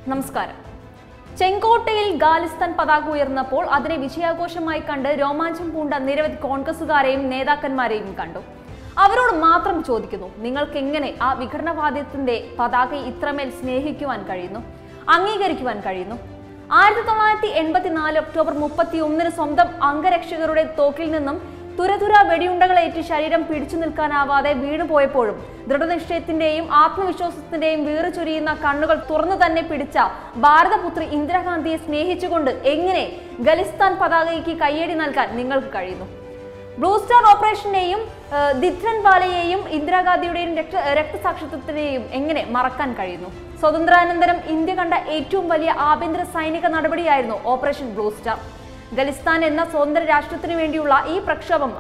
നമസ്കാരം. ചെങ്കോട്ടയിൽ ഖാലിസ്ഥാൻ പതാക ഉയർന്നപ്പോൾ അതിനെ വിജയാഘോഷമായി കണ്ട് രോമാഞ്ചം പൂണ്ട നിരവധി കോൺഗ്രസുകാരെയും നേതാക്കന്മാരെയും കണ്ടു. അവരോട് മാത്രം ചോദിക്കുന്നു, നിങ്ങൾക്ക് എങ്ങനെ ആ വിഘടനവാദത്തിന്റെ പതാകയെ ഇത്രമേൽ സ്നേഹിക്കുവാൻ കഴിയുന്നു, അംഗീകരിക്കുവാൻ കഴിയുന്നു? 1984 ഒക്ടോബർ 31 സ്വന്തം അംഗരക്ഷകരുടെ തോക്കിൽ നിന്നും തുരതുര വെടിയുണ്ടകളേറ്റ് ശരീരം പിടിച്ചു നിൽക്കാനാവാതെ വീണുപോയപ്പോഴും ദൃഢനിശ്ചയത്തിന്റെയും ആത്മവിശ്വാസത്തിന്റെയും വീറ് ചൊരിയുന്ന കണ്ണുകൾ തുറന്നു തന്നെ പിടിച്ച ഭാരതപുത്രി ഇന്ദിരാഗാന്ധിയെ സ്നേഹിച്ചുകൊണ്ട് എങ്ങനെ ഖാലിസ്ഥാൻ പതാകയ്ക്ക് കയ്യടി നൽകാൻ നിങ്ങൾക്ക് കഴിയുന്നു? ബ്ലൂ സ്റ്റാർ ഓപ്പറേഷനെയും ദിത്രൻവാലയെയും ഇന്ദിരാഗാന്ധിയുടെയും രക്തസാക്ഷിത്വത്തിനെയും എങ്ങനെ മറക്കാൻ കഴിയുന്നു? സ്വതന്ത്രാനന്തരം ഇന്ത്യ കണ്ട ഏറ്റവും വലിയ ആഭ്യന്തര സൈനിക നടപടിയായിരുന്നു ഓപ്പറേഷൻ ബ്ലൂ സ്റ്റാർ. ഖാലിസ്ഥാൻ എന്ന സ്വതന്ത്ര രാഷ്ട്രത്തിനു വേണ്ടിയുള്ള ഈ പ്രക്ഷോഭം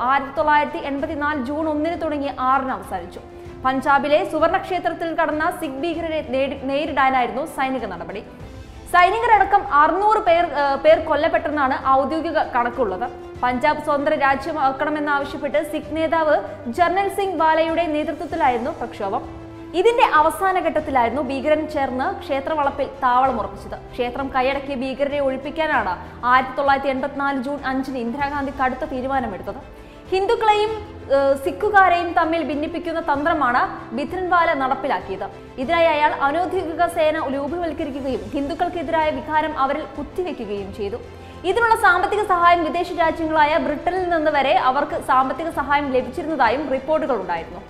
1984 ജൂൺ 1 തുടങ്ങി 6 അവസാനിച്ചു. പഞ്ചാബിലെ സുവർണക്ഷേത്രത്തിൽ കടന്ന സിഖ് ഭീകരരെ നേരിടാനായിരുന്നു സൈനിക നടപടി. സൈനികരടക്കം 600 പേർ കൊല്ലപ്പെട്ടെന്നാണ് ഔദ്യോഗിക കണക്കുള്ളത്. പഞ്ചാബ് സ്വതന്ത്ര രാജ്യമാക്കണമെന്നാവശ്യപ്പെട്ട് സിഖ് നേതാവ് ജർണൽ സിംഗ് വാലയുടെ നേതൃത്വത്തിലായിരുന്നു പ്രക്ഷോഭം. ഇതിന്റെ അവസാന ഘട്ടത്തിലായിരുന്നു ഭീകരൻ ചേർന്ന് ക്ഷേത്രവളപ്പിൽ താവളമുറപ്പിച്ചത്. ക്ഷേത്രം കൈയടക്കിയ ഭീകരരെ ഒഴിപ്പിക്കാനാണ് 1984 ജൂൺ 5 ഇന്ദിരാഗാന്ധി കടുത്ത തീരുമാനമെടുത്തത്. ഹിന്ദുക്കളെയും സിഖുകാരെയും തമ്മിൽ ഭിന്നിപ്പിക്കുന്ന തന്ത്രമാണ് ഭിന്ദ്രൻവാല നടപ്പിലാക്കിയത്. ഇതിനായി അയാൾ അനൗദ്യോഗിക സേന രൂപവൽക്കരിക്കുകയും ഹിന്ദുക്കൾക്കെതിരായ വികാരം അവരിൽ കുത്തിവെക്കുകയും ചെയ്തു. ഇതിനുള്ള സാമ്പത്തിക സഹായം വിദേശ രാജ്യങ്ങളായ ബ്രിട്ടനിൽ നിന്ന് വരെ അവർക്ക് സാമ്പത്തിക സഹായം ലഭിച്ചിരുന്നതായും റിപ്പോർട്ടുകൾ ഉണ്ടായിരുന്നു.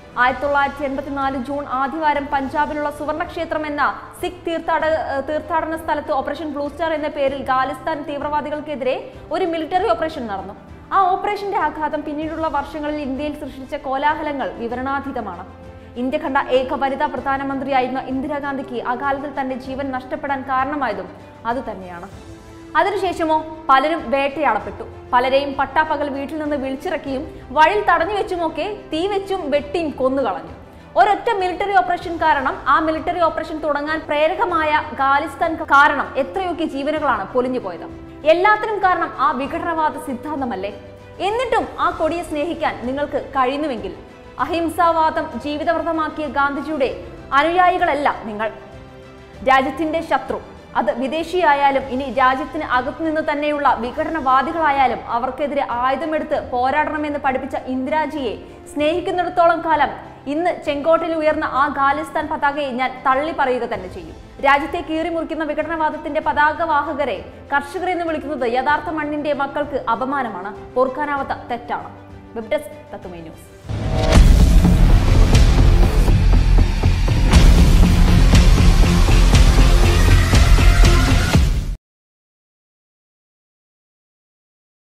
1984 ജൂൺ ആദ്യവാരം പഞ്ചാബിലുള്ള സുവർണക്ഷേത്രം എന്ന സിഖ് തീർത്ഥാടന സ്ഥലത്ത് ഓപ്പറേഷൻ ബ്ലൂ സ്റ്റാർ എന്ന പേരിൽ ഖാലിസ്ഥാൻ തീവ്രവാദികൾക്കെതിരെ ഒരു മിലിറ്ററി ഓപ്പറേഷൻ നടന്നു. ആ ഓപ്പറേഷന്റെ ആഘാതം പിന്നീടുള്ള വർഷങ്ങളിൽ ഇന്ത്യയിൽ സൃഷ്ടിച്ച കോലാഹലങ്ങൾ വിവരണാതീതമാണ്. ഇന്ത്യ കണ്ട ഏക വനിതാ പ്രധാനമന്ത്രിയായിരുന്ന ഇന്ദിരാഗാന്ധിക്ക് അകാലത്തിൽ തന്റെ ജീവൻ നഷ്ടപ്പെടാൻ കാരണമായതും അതുതന്നെയാണ്. അതിനുശേഷമോ പലരും വേട്ടയാടപ്പെട്ടു. പലരെയും പട്ടാപ്പകൽ വീട്ടിൽ നിന്ന് വിളിച്ചിറക്കിയും വഴിയിൽ തടഞ്ഞു വെച്ചുമൊക്കെ തീ വെച്ചും വെട്ടിയും കൊന്നുകളഞ്ഞു. ഒരൊറ്റ മിലിറ്ററി ഓപ്പറേഷൻ കാരണം, ആ മിലിറ്ററി ഓപ്പറേഷൻ തുടങ്ങാൻ പ്രേരകമായ ഖാലിസ്ഥാൻ കാരണം എത്രയൊക്കെ ജീവനുകളാണ് പൊലിഞ്ഞു പോയത്. എല്ലാത്തിനും കാരണം ആ വിഘടനവാദ സിദ്ധാന്തമല്ലേ? എന്നിട്ടും ആ കൊടിയെ സ്നേഹിക്കാൻ നിങ്ങൾക്ക് കഴിയുന്നുവെങ്കിൽ അഹിംസാവാദം ജീവിതവ്രതമാക്കിയ ഗാന്ധിജിയുടെ അനുയായികളല്ല നിങ്ങൾ. രാജ്യത്തിന്റെ ശത്രു, അത് വിദേശിയായാലും ഇനി രാജ്യത്തിന് അകത്തുനിന്ന് തന്നെയുള്ള വിഘടനവാദികളായാലും അവർക്കെതിരെ ആയുധമെടുത്ത് പോരാടണമെന്ന് പഠിപ്പിച്ച ഇന്ദിരാജിയെ സ്നേഹിക്കുന്നിടത്തോളം കാലം ഇന്ന് ചെങ്കോട്ടയിൽ ഉയർന്ന ആ ഖാലിസ്ഥാൻ പതാകയെ ഞാൻ തള്ളി പറയുക തന്നെ ചെയ്യും. രാജ്യത്തെ കീറിമുറിക്കുന്ന വിഘടനവാദത്തിന്റെ പതാകവാഹകരെ കർഷകരെന്ന് വിളിക്കുന്നത് യഥാർത്ഥ മണ്ണിന്റെ മക്കൾക്ക് അപമാനമാണ്, ഓർക്കാനാവാത്ത തെറ്റാണ്. വെബ് ഡെസ്ക് തത്തുമൈ ന്യൂസ്.